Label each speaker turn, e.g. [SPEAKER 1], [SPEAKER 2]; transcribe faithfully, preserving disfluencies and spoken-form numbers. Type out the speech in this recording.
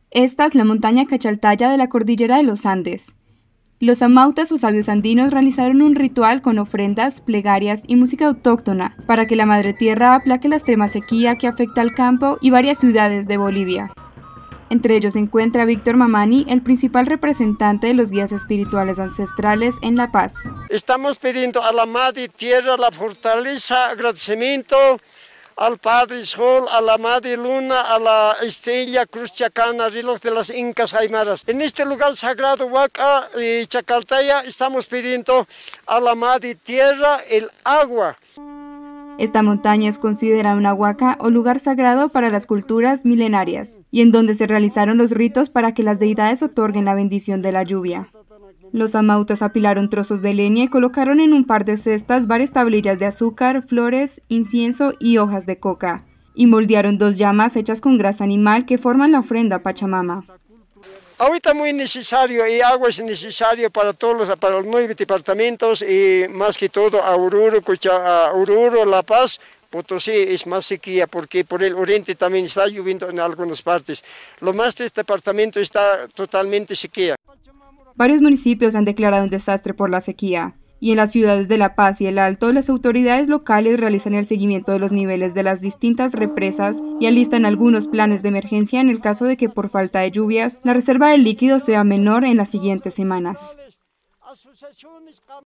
[SPEAKER 1] Esta es la montaña Cachaltaya de la cordillera de los Andes. Los amautas o sabios andinos realizaron un ritual con ofrendas, plegarias y música autóctona para que la Madre Tierra aplaque la extrema sequía que afecta al campo y varias ciudades de Bolivia. Entre ellos se encuentra Víctor Mamani, el principal representante de los guías espirituales ancestrales en La Paz.
[SPEAKER 2] Estamos pidiendo a la Madre Tierra la fortaleza, agradecimiento al Padre Sol, a la Madre Luna, a la estrella Cruz Chacana, reloj de las Incas Aymaras. En este lugar sagrado, Huaca y Chacaltaya, estamos pidiendo a la Madre Tierra el agua.
[SPEAKER 1] Esta montaña es considerada una huaca o lugar sagrado para las culturas milenarias y en donde se realizaron los ritos para que las deidades otorguen la bendición de la lluvia. Los amautas apilaron trozos de leña y colocaron en un par de cestas varias tablillas de azúcar, flores, incienso y hojas de coca, y moldearon dos llamas hechas con grasa animal que forman la ofrenda a Pachamama.
[SPEAKER 2] Ahorita muy necesario y agua es necesario para todos los, para los nueve departamentos y más que todo a Oruro, Cucha, a Oruro, La Paz, Potosí es más sequía porque por el oriente también está lloviendo en algunas partes. Lo más de este departamento está totalmente sequía.
[SPEAKER 1] Varios municipios han declarado un desastre por la sequía, y en las ciudades de La Paz y El Alto, las autoridades locales realizan el seguimiento de los niveles de las distintas represas y alistan algunos planes de emergencia en el caso de que por falta de lluvias, la reserva de líquido sea menor en las siguientes semanas.